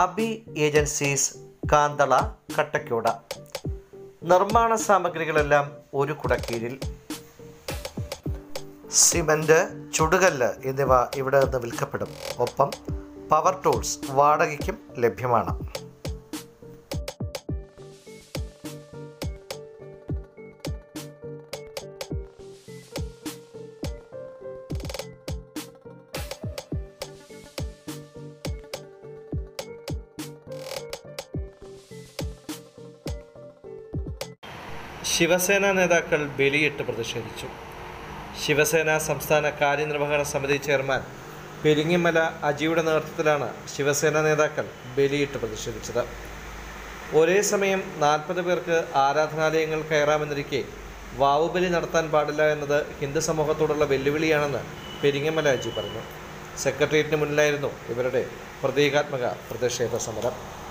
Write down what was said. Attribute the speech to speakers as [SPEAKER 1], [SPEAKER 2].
[SPEAKER 1] Abi agencies, കാന്തള, കട്ടക്കോട. നിർമ്മാണ സാമഗ്രികളെല്ലാം ഒരു കുടക്കീഴിൽ. സിമൻറ്റ്, ചുടുകല്ല് എന്നിവ ഇവിടെ നിന്ന് വിൽക്കപ്പെടും. ഒപ്പം പവർ ടൂൾസ് വാടകയ്ക്കും ലഭ്യമാണ്. ശിവസേന നേതാക്കൾ ബലിയിട്ട് പ്രതിഷേധിച്ചു. ശിവസേന സംസ്ഥാന കാര്യനിർവഹണ സമിതി ചെയർമാൻ പെരിങ്ങമല അജിയുടെ നേതൃത്വത്തിലാണ് ശിവസേന നേതാക്കൾ ബലിയിട്ട് പ്രതിഷേധിച്ചത്. ഒരേ സമയം 40 പേർക്ക് ആരാധനാലയങ്ങൾ കയറാമെന്നിരിക്കെ വാവുബലി നടത്താൻ പാടില്ല എന്നത് ഹിന്ദു സമൂഹത്തോടുള്ള വെല്ലുവിളിയാണെന്ന് പെരിങ്ങമല അജി പറഞ്ഞു. സെക്രട്ടേറിയറ്റിന് മുന്നിലായിരുന്നു ഇവരുടെ പ്രതീകാത്മക പ്രതിഷേധ സമരം.